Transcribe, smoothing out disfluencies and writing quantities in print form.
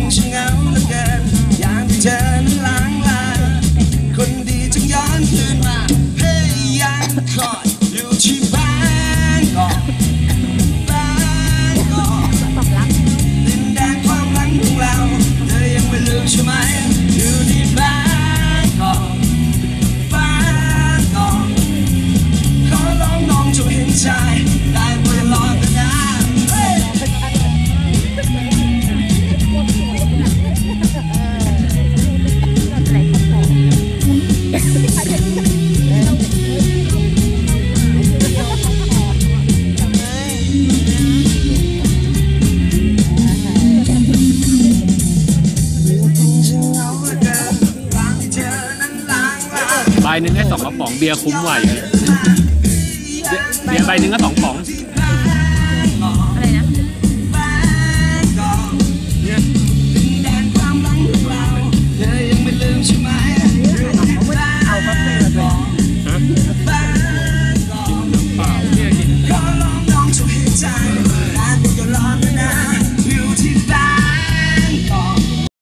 ช่างเหงาเหลือเกินอย่างที่เธอนั้นล้างลาคนดีจึงย้อนคืนมาเฮ้ยยังคอยอยู่ที่บ้านก่อนบ้านก่อนดินแดนความรักของเราเธอยังไม่ลืมใช่ไหมอยู่ที่บ้านก่อนบ้านก่อนขอร้องน้องจงเห็นใจได้โปรดรอกันนะใบหนึ่งให้2 กระป๋องเบียร์คุ้มไหวเบียร์ใบหนึ่งก็2 ป๋อง